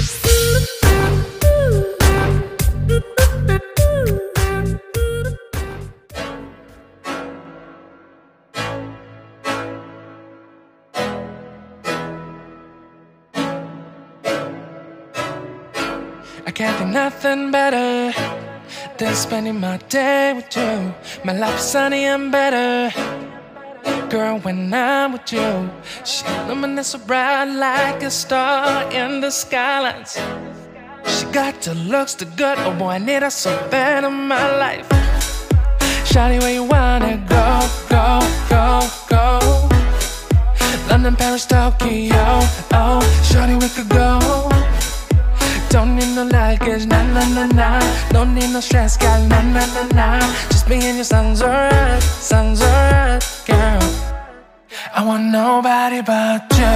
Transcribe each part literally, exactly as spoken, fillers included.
I can't think nothing better than spending my day with you. My life is sunny and better, girl, when I'm with you. She illuminates so bright like a star in the skylines. She got the looks, the good, oh boy, I need her so bad in my life. Shawty, where you wanna go, go, go, go? London, Paris, Tokyo, oh, shawty, we could go. Don't need no luggage, nah, nah, nah, nah. Don't need no stress, girl, nah, nah, nah, nah. Just me and your sounds alright, sounds alright, girl. I want nobody but you.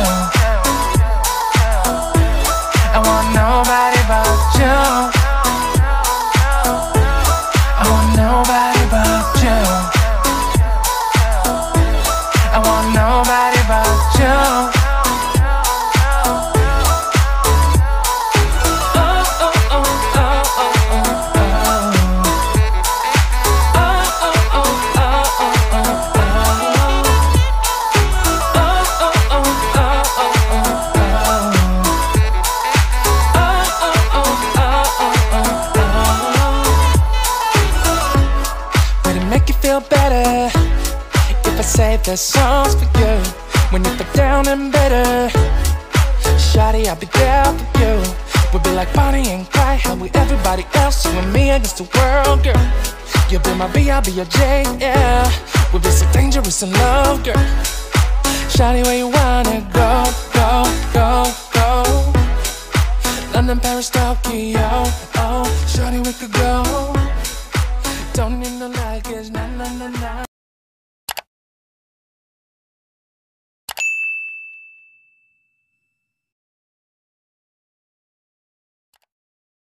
I want nobody but you. I want nobody but you. I want nobody but you. Feel better if I say the songs for you. When you feel down and bitter, shawty, I'll be there for you. We'll be like Bonnie and Clyde, how we everybody else, you and me against the world, girl. You'll be my B, I'll be your J, yeah. We'll be so dangerous in love, girl. Shawty, where you wanna go, go, go, go? London, Paris, Tokyo, oh, shawty, we could go. Don't need no